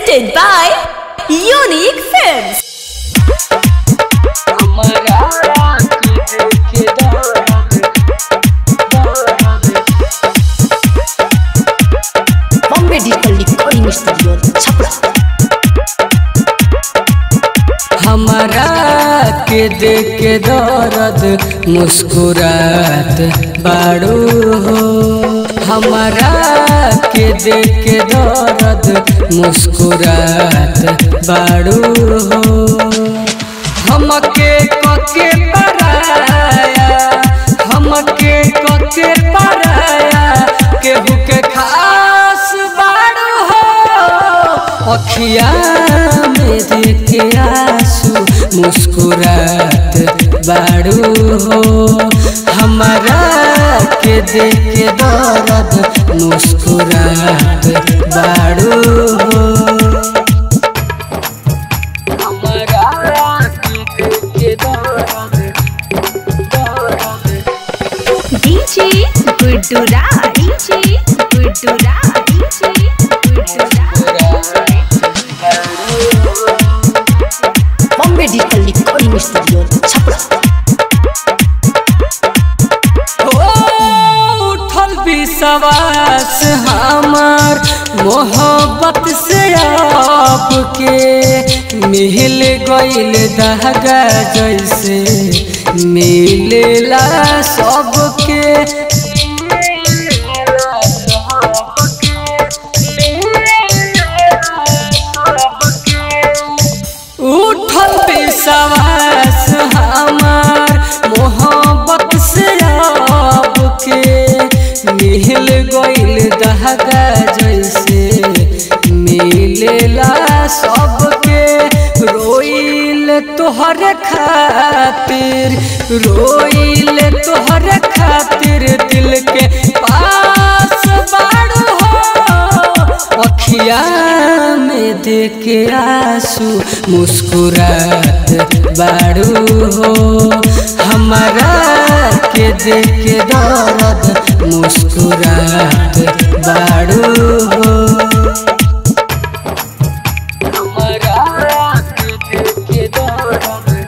Presented by Unique Films. Bombay Digital Recording Studio, Chapra. हमारा के देख के दर्द मुस्कुरात बाड़ू हो। हमारा के देख के दर्द मुस्कुरात बाड़ू हो। हमके कके पराया, हमके कके पराया, केहू के खास बाड़ू हो। अखिया में देख के आंसू मुस्कुरात बाड़ू हो। हमारा के देख के दर्द मुस्कुरात बाड़ू हो। हमारा के देख के दर्द DJ Guddu Raj, DJ Guddu Raj, DJ Guddu Raj. Bombay Digital Recording Studio, Chapra. उठल विश्वास हमार मोहब्बत से आपके मिल गइल दहगा जैसे मिलेला सबके। उठल विश्वास हमार मोहब्बत से आपके मिल गइल दहगा जैसे मिलेला सबके। रोइल तोहर खातिर, रोइल तोहर खातिर दिल के पास बाड़ू हो। अखिया में देख के आंसू मुस्कुरात बाड़ू हो। हमारा के देख के दर्द मुस्कुरात बाड़ू हो। हमारा के देख के दर्द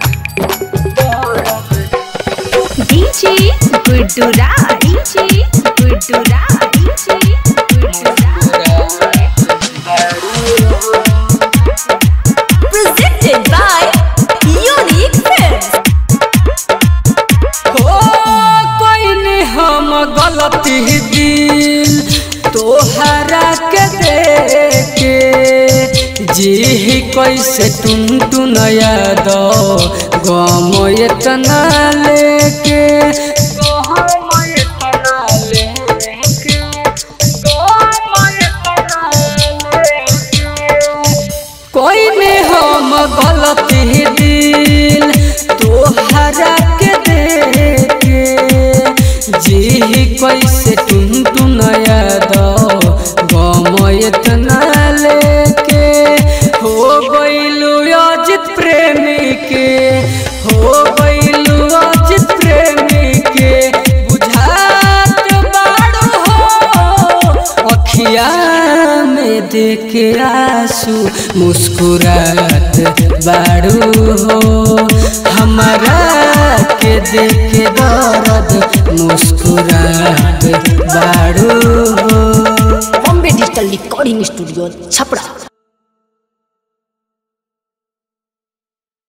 DJ Guddu Raj, DJ Guddu Raj, DJ Guddu Raj. Presented by Unique Films. कोई नहीं हम गलती दिल तोहरा के देखे जी कैसे टुन याद गम इतना लेके। कोई में हम गलती दिल तोहरा के देखे जी कैसे टुन याद गम इतना लेके। हो गइलू अजित प्रेमी के, हो गइलू अजित प्रेमी के बुझात बाड़ू हो। अखिया में देख के आंसू मुस्कुरात बाड़ू हो। हमारा के देख के दर्द मुस्कुरात बाड़ू हो। Bombay Digital Recording Studio, Chapra.